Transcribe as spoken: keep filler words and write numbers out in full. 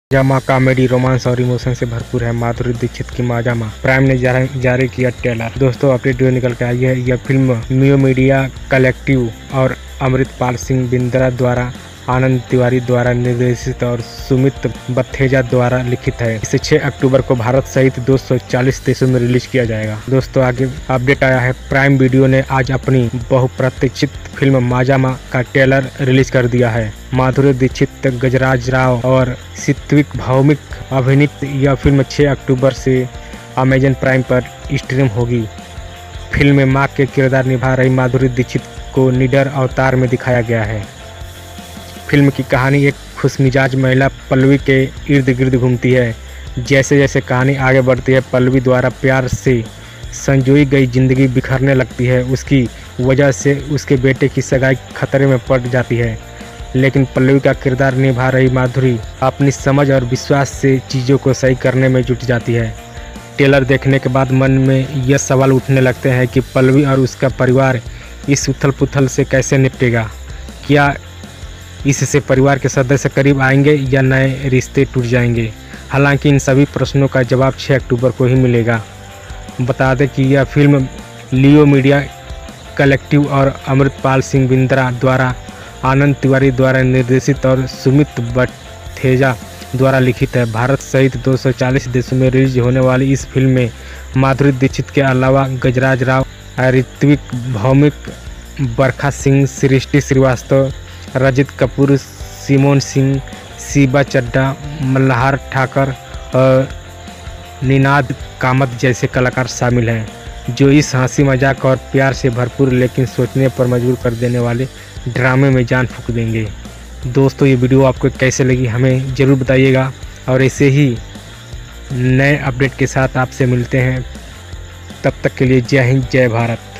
माजामा comedy, romance और emotion से भरपूर है। माधुरी दीक्षित की माजामा प्राइम ने जारी किया ट्रेलर। दोस्तों अपडेट वीडियो निकल के आई है। यह फिल्म मियो मीडिया कलेक्टिव और अमृतपाल सिंह बिंद्रा द्वारा, आनंद तिवारी द्वारा निर्देशित और सुमित बथेजा द्वारा लिखित है। इसे छह अक्टूबर को भारत सहित दो सौ चालीस देशों में रिलीज किया जाएगा। दोस्तों आगे अपडेट आया है। प्राइम वीडियो ने आज अपनी बहुप्रतीक्षित फिल्म माजामा का ट्रेलर रिलीज कर दिया है। माधुरी दीक्षित, गजराज राव और सित्विक भौमिक अभिनीत यह फिल्म छह अक्टूबर से अमेजन प्राइम पर स्ट्रीम होगी। फिल्म में मां के किरदार निभा रही माधुरी दीक्षित को निडर अवतार में दिखाया गया है। फिल्म की कहानी एक खुशमिजाज महिला पल्लवी के इर्द गिर्द घूमती है। जैसे जैसे कहानी आगे बढ़ती है, पल्लवी द्वारा प्यार से संजोई गई जिंदगी बिखरने लगती है। उसकी वजह से उसके बेटे की सगाई खतरे में पड़ जाती है, लेकिन पल्लवी का किरदार निभा रही माधुरी अपनी समझ और विश्वास से चीज़ों को सही करने में जुट जाती है। ट्रेलर देखने के बाद मन में यह सवाल उठने लगते हैं कि पल्लवी और उसका परिवार इस उथल पुथल से कैसे निपटेगा। क्या इससे परिवार के सदस्य करीब आएंगे या नए रिश्ते टूट जाएंगे। हालांकि इन सभी प्रश्नों का जवाब छह अक्टूबर को ही मिलेगा। बता दें कि यह फिल्म लियो मीडिया कलेक्टिव और अमृतपाल सिंह बिंद्रा द्वारा, आनंद तिवारी द्वारा निर्देशित और सुमित बथेजा द्वारा लिखित है। भारत सहित दो सौ चालीस देशों में रिलीज होने वाली इस फिल्म में माधुरी दीक्षित के अलावा गजराज राव, ऋत्विक भौमिक, बरखा सिंह, सृष्टि श्रीवास्तव, रजित कपूर, सिमोन सिंह, शिबा चड्ढा, मल्हार ठाकर और निनाद कामत जैसे कलाकार शामिल हैं, जो इस हंसी मजाक और प्यार से भरपूर लेकिन सोचने पर मजबूर कर देने वाले ड्रामे में जान फूंक देंगे। दोस्तों ये वीडियो आपको कैसे लगी हमें ज़रूर बताइएगा, और ऐसे ही नए अपडेट के साथ आपसे मिलते हैं। तब तक के लिए जय हिंद, जय भारत।